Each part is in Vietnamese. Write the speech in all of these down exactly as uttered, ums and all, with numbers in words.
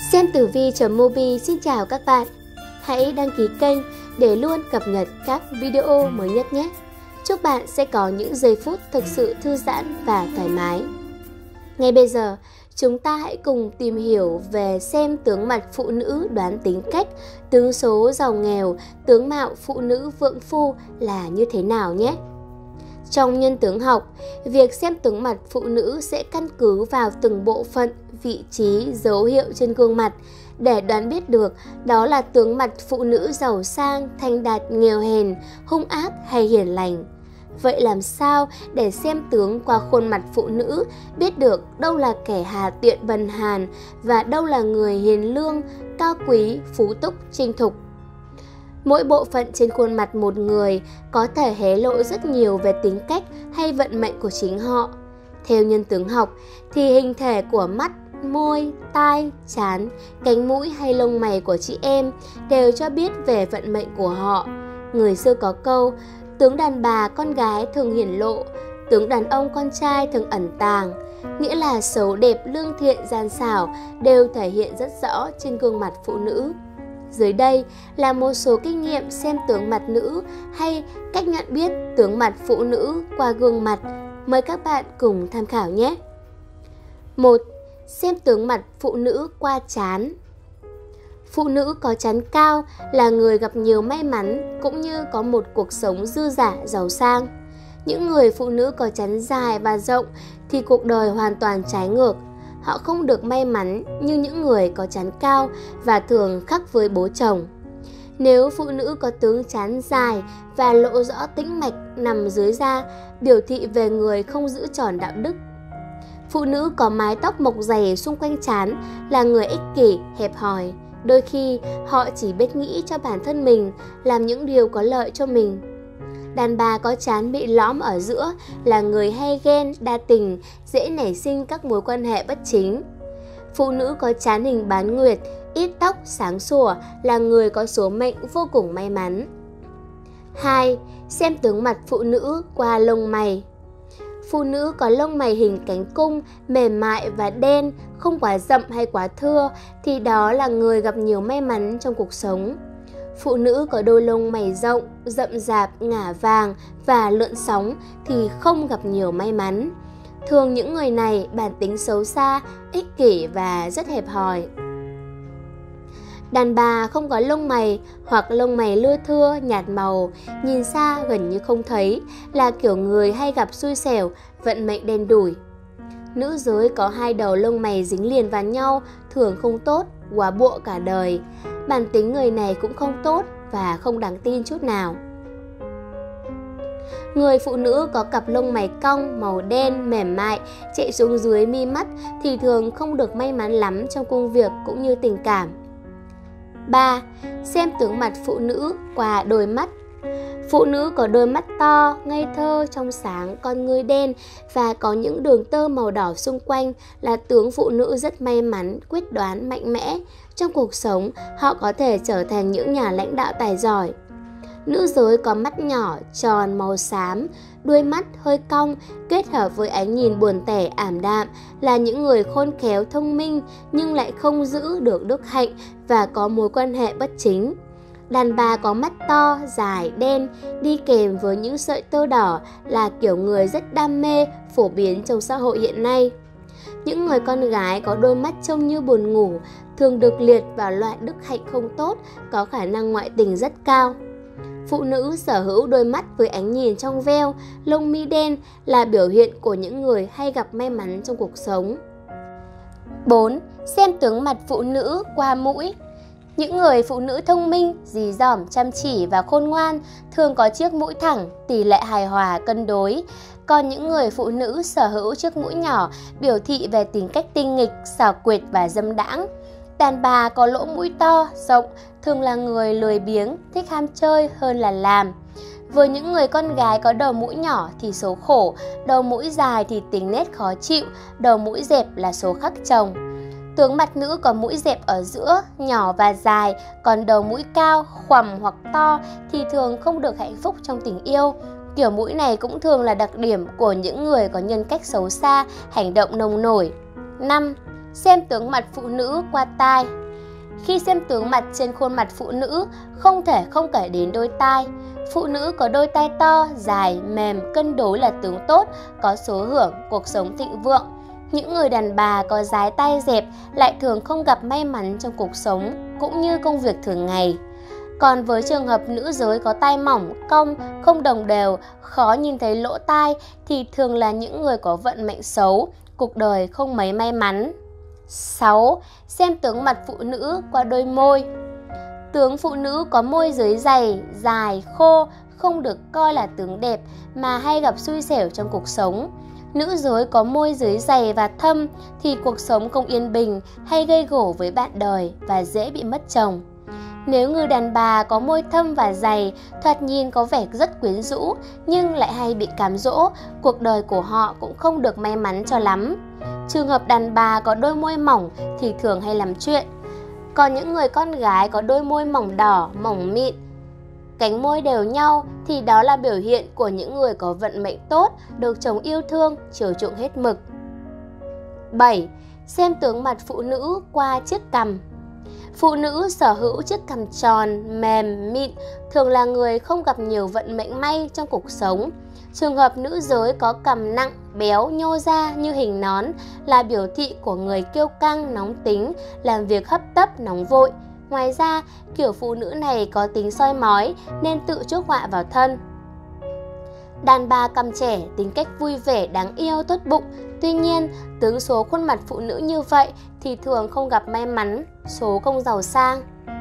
Xem tử vi chấm mobi xin chào các bạn. Hãy đăng ký kênh để luôn cập nhật các video mới nhất nhé. Chúc bạn sẽ có những giây phút thực sự thư giãn và thoải mái. Ngay bây giờ, chúng ta hãy cùng tìm hiểu về xem tướng mặt phụ nữ đoán tính cách, tướng số giàu nghèo, tướng mạo phụ nữ vượng phu là như thế nào nhé. Trong nhân tướng học, việc xem tướng mặt phụ nữ sẽ căn cứ vào từng bộ phận, vị trí, dấu hiệu trên gương mặt để đoán biết được đó là tướng mặt phụ nữ giàu sang, thanh đạt, nghèo hèn, hung ác hay hiền lành. Vậy làm sao để xem tướng qua khuôn mặt phụ nữ, biết được đâu là kẻ hà tiện bần hàn và đâu là người hiền lương, cao quý, phú túc, chinh thục? Mỗi bộ phận trên khuôn mặt một người có thể hé lộ rất nhiều về tính cách hay vận mệnh của chính họ. Theo nhân tướng học thì hình thể của mắt, môi, tai, trán, cánh mũi hay lông mày của chị em đều cho biết về vận mệnh của họ. Người xưa có câu, tướng đàn bà con gái thường hiển lộ, tướng đàn ông con trai thường ẩn tàng, nghĩa là xấu đẹp, lương thiện, gian xảo đều thể hiện rất rõ trên gương mặt phụ nữ. Dưới đây là một số kinh nghiệm xem tướng mặt nữ hay cách nhận biết tướng mặt phụ nữ qua gương mặt. Mời các bạn cùng tham khảo nhé. một. Xem tướng mặt phụ nữ qua trán. Phụ nữ có trán cao là người gặp nhiều may mắn cũng như có một cuộc sống dư dả giàu sang. Những người phụ nữ có trán dài và rộng thì cuộc đời hoàn toàn trái ngược. Họ không được may mắn như những người có trán cao và thường khắc với bố chồng. Nếu phụ nữ có tướng trán dài và lộ rõ tĩnh mạch nằm dưới da, biểu thị về người không giữ tròn đạo đức. Phụ nữ có mái tóc mọc dày xung quanh trán là người ích kỷ, hẹp hòi. Đôi khi họ chỉ biết nghĩ cho bản thân mình, làm những điều có lợi cho mình. Đàn bà có trán bị lõm ở giữa là người hay ghen, đa tình, dễ nảy sinh các mối quan hệ bất chính. Phụ nữ có trán hình bán nguyệt, ít tóc, sáng sủa là người có số mệnh vô cùng may mắn. hai. Xem tướng mặt phụ nữ qua lông mày. Phụ nữ có lông mày hình cánh cung, mềm mại và đen, không quá rậm hay quá thưa thì đó là người gặp nhiều may mắn trong cuộc sống. Phụ nữ có đôi lông mày rộng, rậm rạp, ngả vàng và lượn sóng thì không gặp nhiều may mắn. Thường những người này bản tính xấu xa, ích kỷ và rất hẹp hòi. Đàn bà không có lông mày hoặc lông mày lưa thưa, nhạt màu, nhìn xa gần như không thấy là kiểu người hay gặp xui xẻo, vận mệnh đen đủi. Nữ giới có hai đầu lông mày dính liền vào nhau thường không tốt, quá bụa cả đời. Bản tính người này cũng không tốt và không đáng tin chút nào. Người phụ nữ có cặp lông mày cong, màu đen, mềm mại, chạy xuống dưới mi mắt thì thường không được may mắn lắm trong công việc cũng như tình cảm. ba. Xem tướng mặt phụ nữ qua đôi mắt. Phụ nữ có đôi mắt to, ngây thơ, trong sáng, con ngươi đen và có những đường tơ màu đỏ xung quanh là tướng phụ nữ rất may mắn, quyết đoán, mạnh mẽ. Trong cuộc sống, họ có thể trở thành những nhà lãnh đạo tài giỏi. Nữ giới có mắt nhỏ, tròn, màu xám, đuôi mắt hơi cong, kết hợp với ánh nhìn buồn tẻ, ảm đạm là những người khôn khéo, thông minh nhưng lại không giữ được đức hạnh và có mối quan hệ bất chính. Đàn bà có mắt to, dài, đen, đi kèm với những sợi tơ đỏ là kiểu người rất đam mê, phổ biến trong xã hội hiện nay. Những người con gái có đôi mắt trông như buồn ngủ thường được liệt vào loại đức hạnh không tốt, có khả năng ngoại tình rất cao. Phụ nữ sở hữu đôi mắt với ánh nhìn trong veo, lông mi đen là biểu hiện của những người hay gặp may mắn trong cuộc sống. bốn. Xem tướng mặt phụ nữ qua mũi. Những người phụ nữ thông minh, dí dỏm, chăm chỉ và khôn ngoan thường có chiếc mũi thẳng, tỷ lệ hài hòa, cân đối. Còn những người phụ nữ sở hữu chiếc mũi nhỏ biểu thị về tính cách tinh nghịch, xảo quyệt và dâm đãng. Đàn bà có lỗ mũi to, rộng thường là người lười biếng, thích ham chơi hơn là làm. Với những người con gái có đầu mũi nhỏ thì số khổ, đầu mũi dài thì tính nết khó chịu, đầu mũi dẹp là số khắc chồng. Tướng mặt nữ có mũi dẹp ở giữa, nhỏ và dài, còn đầu mũi cao, khoằm hoặc to thì thường không được hạnh phúc trong tình yêu. Kiểu mũi này cũng thường là đặc điểm của những người có nhân cách xấu xa, hành động nông nổi. năm. Xem tướng mặt phụ nữ qua tai. Khi xem tướng mặt trên khuôn mặt phụ nữ, không thể không kể đến đôi tai. Phụ nữ có đôi tai to, dài, mềm, cân đối là tướng tốt, có số hưởng, cuộc sống thịnh vượng. Những người đàn bà có dái tai dẹp lại thường không gặp may mắn trong cuộc sống, cũng như công việc thường ngày. Còn với trường hợp nữ giới có tai mỏng, cong, không đồng đều, khó nhìn thấy lỗ tai thì thường là những người có vận mệnh xấu, cuộc đời không mấy may mắn. sáu. Xem tướng mặt phụ nữ qua đôi môi. Tướng phụ nữ có môi dưới dày, dài, khô không được coi là tướng đẹp mà hay gặp xui xẻo trong cuộc sống. Nữ giới có môi dưới dày và thâm thì cuộc sống không yên bình, hay gây gổ với bạn đời và dễ bị mất chồng. Nếu người đàn bà có môi thâm và dày, thoạt nhìn có vẻ rất quyến rũ nhưng lại hay bị cám dỗ, cuộc đời của họ cũng không được may mắn cho lắm. Trường hợp đàn bà có đôi môi mỏng thì thường hay làm chuyện. Còn những người con gái có đôi môi mỏng đỏ, mỏng mịn, cánh môi đều nhau thì đó là biểu hiện của những người có vận mệnh tốt, được chồng yêu thương, chiều chuộng hết mực. bảy. Xem tướng mặt phụ nữ qua chiếc cằm. Phụ nữ sở hữu chiếc cằm tròn, mềm, mịn thường là người không gặp nhiều vận mệnh may trong cuộc sống. Trường hợp nữ giới có cằm nặng, béo, nhô ra như hình nón là biểu thị của người kiêu căng, nóng tính, làm việc hấp tấp, nóng vội. Ngoài ra, kiểu phụ nữ này có tính soi mói nên tự chuốc họa vào thân. Đàn bà cằm trẻ, tính cách vui vẻ, đáng yêu, tốt bụng. Tuy nhiên, tướng số khuôn mặt phụ nữ như vậy thì thường không gặp may mắn, số không giàu sang.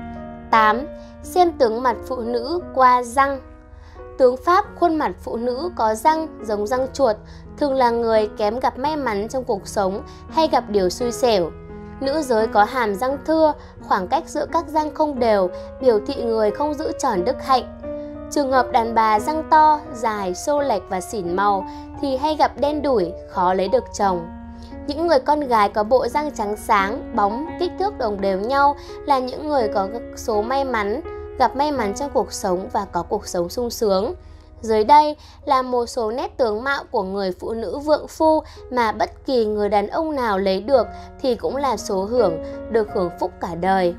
tám. Xem tướng mặt phụ nữ qua răng. Tướng Pháp khuôn mặt phụ nữ có răng giống răng chuột, thường là người kém gặp may mắn trong cuộc sống hay gặp điều xui xẻo. Nữ giới có hàm răng thưa, khoảng cách giữa các răng không đều, biểu thị người không giữ tròn đức hạnh. Trường hợp đàn bà răng to, dài, xô lệch và xỉn màu thì hay gặp đen đủi, khó lấy được chồng. Những người con gái có bộ răng trắng sáng, bóng, kích thước đồng đều nhau là những người có số may mắn, gặp may mắn trong cuộc sống và có cuộc sống sung sướng. Dưới đây là một số nét tướng mạo của người phụ nữ vượng phu mà bất kỳ người đàn ông nào lấy được thì cũng là số hưởng, được hưởng phúc cả đời.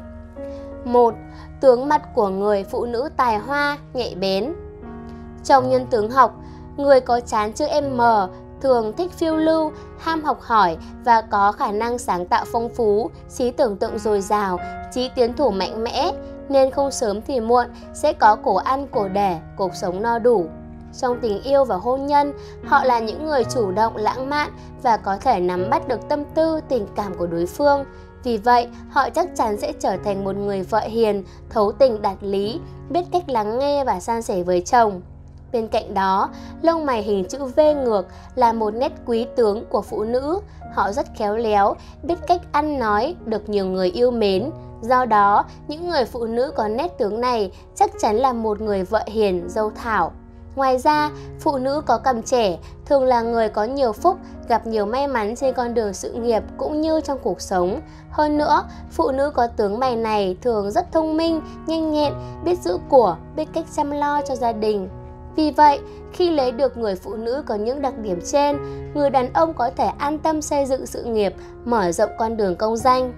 một. Tướng mặt của người phụ nữ tài hoa, nhạy bén. Trong nhân tướng học, người có trán chữ M thường thích phiêu lưu, ham học hỏi và có khả năng sáng tạo phong phú, trí tưởng tượng dồi dào, trí tiến thủ mạnh mẽ, nên không sớm thì muộn sẽ có cổ ăn cổ đẻ, cuộc sống no đủ. Trong tình yêu và hôn nhân, họ là những người chủ động, lãng mạn và có thể nắm bắt được tâm tư, tình cảm của đối phương. Vì vậy, họ chắc chắn sẽ trở thành một người vợ hiền, thấu tình đạt lý, biết cách lắng nghe và san sẻ với chồng. Bên cạnh đó, lông mày hình chữ V ngược là một nét quý tướng của phụ nữ. Họ rất khéo léo, biết cách ăn nói, được nhiều người yêu mến. Do đó, những người phụ nữ có nét tướng này chắc chắn là một người vợ hiền, dâu thảo. Ngoài ra, phụ nữ có cằm trẻ thường là người có nhiều phúc, gặp nhiều may mắn trên con đường sự nghiệp cũng như trong cuộc sống. Hơn nữa, phụ nữ có tướng mày này thường rất thông minh, nhanh nhẹn, biết giữ của, biết cách chăm lo cho gia đình. Vì vậy, khi lấy được người phụ nữ có những đặc điểm trên, người đàn ông có thể an tâm xây dựng sự nghiệp, mở rộng con đường công danh.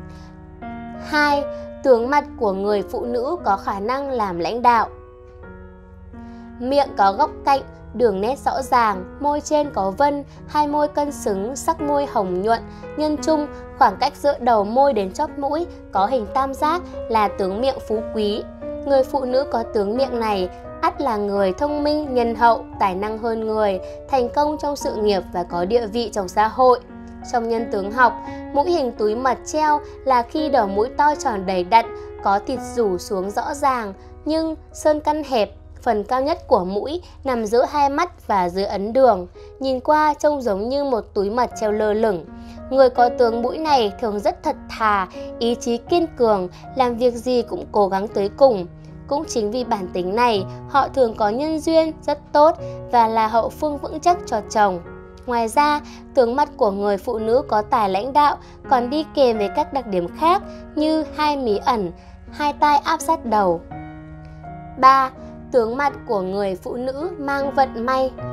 hai. Tướng mặt của người phụ nữ có khả năng làm lãnh đạo. Miệng có góc cạnh, đường nét rõ ràng, môi trên có vân, hai môi cân xứng, sắc môi hồng nhuận, nhân trung, khoảng cách giữa đầu môi đến chóp mũi có hình tam giác là tướng miệng phú quý. Người phụ nữ có tướng miệng này ắt là người thông minh, nhân hậu, tài năng hơn người, thành công trong sự nghiệp và có địa vị trong xã hội. Trong nhân tướng học, mũi hình túi mật treo là khi đầu mũi to tròn đầy đặn, có thịt rủ xuống rõ ràng, nhưng sơn căn hẹp. Phần cao nhất của mũi nằm giữa hai mắt và dưới ấn đường, nhìn qua trông giống như một túi mật treo lơ lửng. Người có tướng mũi này thường rất thật thà, ý chí kiên cường, làm việc gì cũng cố gắng tới cùng. Cũng chính vì bản tính này, họ thường có nhân duyên rất tốt và là hậu phương vững chắc cho chồng. Ngoài ra, tướng mặt của người phụ nữ có tài lãnh đạo còn đi kèm với các đặc điểm khác như hai mí ẩn, hai tai áp sát đầu. ba. Tướng mặt của người phụ nữ mang vận may.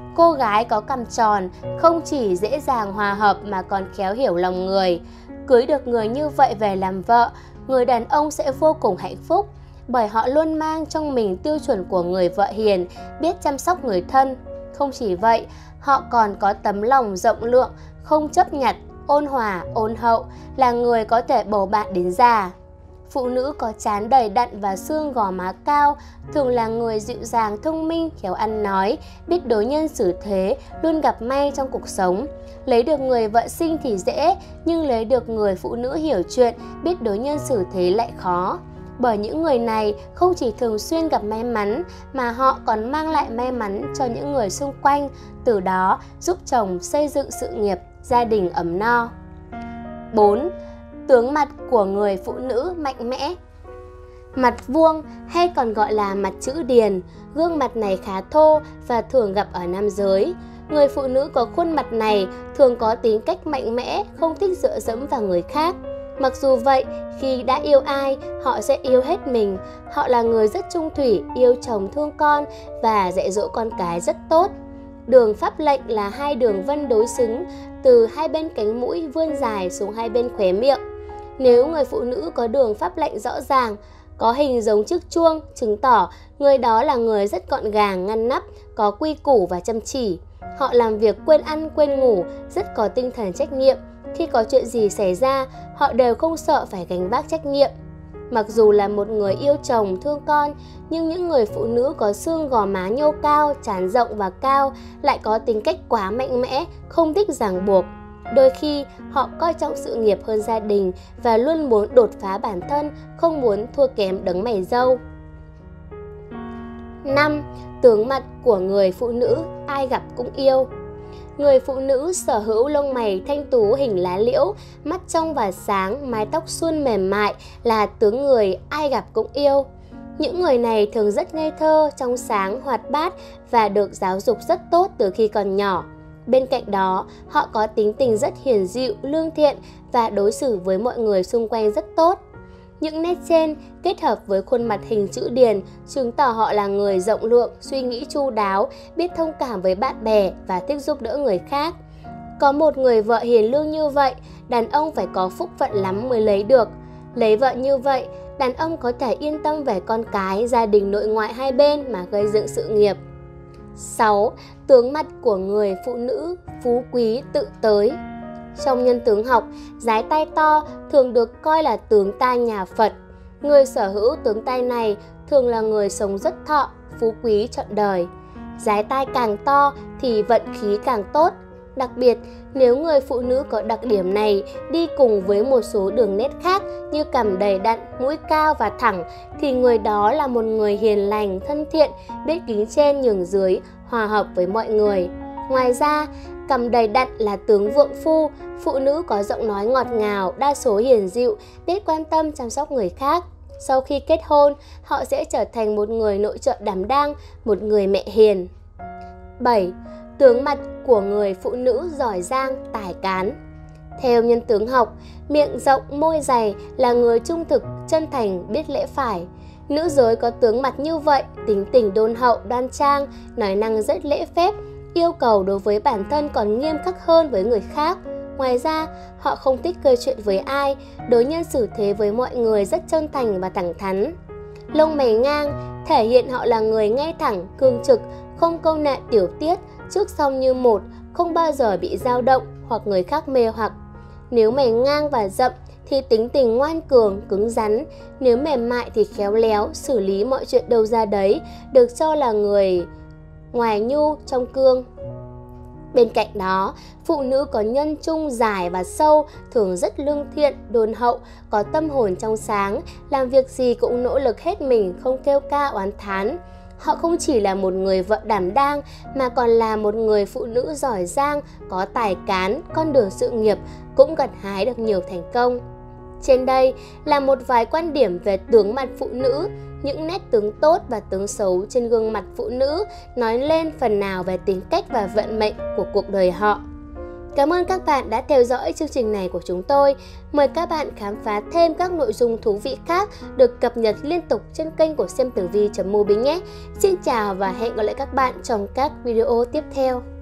Cô gái có cằm tròn không chỉ dễ dàng hòa hợp mà còn khéo hiểu lòng người. Cưới được người như vậy về làm vợ, người đàn ông sẽ vô cùng hạnh phúc, bởi họ luôn mang trong mình tiêu chuẩn của người vợ hiền, biết chăm sóc người thân. Không chỉ vậy, họ còn có tấm lòng rộng lượng, không chấp nhặt, ôn hòa, ôn hậu, là người có thể bầu bạn đến già. Phụ nữ có trán đầy đặn và xương gò má cao, thường là người dịu dàng, thông minh, khéo ăn nói, biết đối nhân xử thế, luôn gặp may trong cuộc sống. Lấy được người vợ xinh thì dễ, nhưng lấy được người phụ nữ hiểu chuyện, biết đối nhân xử thế lại khó. Bởi những người này không chỉ thường xuyên gặp may mắn, mà họ còn mang lại may mắn cho những người xung quanh, từ đó giúp chồng xây dựng sự nghiệp, gia đình ấm no. bốn. Tướng mặt của người phụ nữ mạnh mẽ. Mặt vuông hay còn gọi là mặt chữ điền, gương mặt này khá thô và thường gặp ở nam giới. Người phụ nữ có khuôn mặt này thường có tính cách mạnh mẽ, không thích dựa dẫm vào người khác. Mặc dù vậy, khi đã yêu ai, họ sẽ yêu hết mình. Họ là người rất trung thủy, yêu chồng thương con và dạy dỗ con cái rất tốt. Đường pháp lệnh là hai đường vân đối xứng, từ hai bên cánh mũi vươn dài xuống hai bên khóe miệng. Nếu người phụ nữ có đường pháp lệnh rõ ràng, có hình giống chiếc chuông, chứng tỏ người đó là người rất gọn gàng, ngăn nắp, có quy củ và chăm chỉ. Họ làm việc quên ăn quên ngủ, rất có tinh thần trách nhiệm. Khi có chuyện gì xảy ra, họ đều không sợ phải gánh vác trách nhiệm. Mặc dù là một người yêu chồng, thương con, nhưng những người phụ nữ có xương gò má nhô cao, trán rộng và cao lại có tính cách quá mạnh mẽ, không thích ràng buộc. Đôi khi họ coi trọng sự nghiệp hơn gia đình và luôn muốn đột phá bản thân, không muốn thua kém đấng mày râu. năm. Tướng mặt của người phụ nữ ai gặp cũng yêu. Người phụ nữ sở hữu lông mày thanh tú hình lá liễu, mắt trong và sáng, mái tóc suôn mềm mại là tướng người ai gặp cũng yêu. Những người này thường rất ngây thơ, trong sáng, hoạt bát và được giáo dục rất tốt từ khi còn nhỏ. Bên cạnh đó, họ có tính tình rất hiền dịu, lương thiện và đối xử với mọi người xung quanh rất tốt. Những nét trên kết hợp với khuôn mặt hình chữ điền chứng tỏ họ là người rộng lượng, suy nghĩ chu đáo, biết thông cảm với bạn bè và thích giúp đỡ người khác. Có một người vợ hiền lương như vậy, đàn ông phải có phúc phận lắm mới lấy được. Lấy vợ như vậy, đàn ông có thể yên tâm về con cái, gia đình nội ngoại hai bên mà gây dựng sự nghiệp. sáu. Tướng mặt của người phụ nữ phú quý tự tới. Trong nhân tướng học, dái tai to thường được coi là tướng tai nhà Phật. Người sở hữu tướng tai này thường là người sống rất thọ, phú quý trọn đời. Dái tai càng to thì vận khí càng tốt. Đặc biệt, nếu người phụ nữ có đặc điểm này đi cùng với một số đường nét khác như cằm đầy đặn, mũi cao và thẳng, thì người đó là một người hiền lành, thân thiện, biết kính trên nhường dưới, hòa hợp với mọi người. Ngoài ra, cằm đầy đặn là tướng vượng phu, phụ nữ có giọng nói ngọt ngào, đa số hiền dịu, biết quan tâm chăm sóc người khác. Sau khi kết hôn, họ sẽ trở thành một người nội trợ đảm đang, một người mẹ hiền. bảy. Tướng mặt của người phụ nữ giỏi giang, tài cán. Theo nhân tướng học, miệng rộng, môi dày là người trung thực, chân thành, biết lễ phải. Nữ giới có tướng mặt như vậy, tính tình đôn hậu, đoan trang, nói năng rất lễ phép, yêu cầu đối với bản thân còn nghiêm khắc hơn với người khác. Ngoài ra, họ không thích gây chuyện với ai, đối nhân xử thế với mọi người rất chân thành và thẳng thắn. Lông mày ngang thể hiện họ là người ngay thẳng, cương trực, không câu nệ tiểu tiết, trước sau như một, không bao giờ bị dao động hoặc người khác mê hoặc. Nếu mày ngang và rậm thì tính tình ngoan cường, cứng rắn. Nếu mềm mại thì khéo léo, xử lý mọi chuyện đâu ra đấy, được cho là người ngoài nhu trong cương. Bên cạnh đó, phụ nữ có nhân trung dài và sâu, thường rất lương thiện, đôn hậu, có tâm hồn trong sáng, làm việc gì cũng nỗ lực hết mình, không kêu ca oán thán. Họ không chỉ là một người vợ đảm đang mà còn là một người phụ nữ giỏi giang, có tài cán, con đường sự nghiệp cũng gặt hái được nhiều thành công. Trên đây là một vài quan điểm về tướng mặt phụ nữ, những nét tướng tốt và tướng xấu trên gương mặt phụ nữ nói lên phần nào về tính cách và vận mệnh của cuộc đời họ. Cảm ơn các bạn đã theo dõi chương trình này của chúng tôi. Mời các bạn khám phá thêm các nội dung thú vị khác được cập nhật liên tục trên kênh của xem tử vi chấm mobi nhé. Xin chào và hẹn gặp lại các bạn trong các video tiếp theo.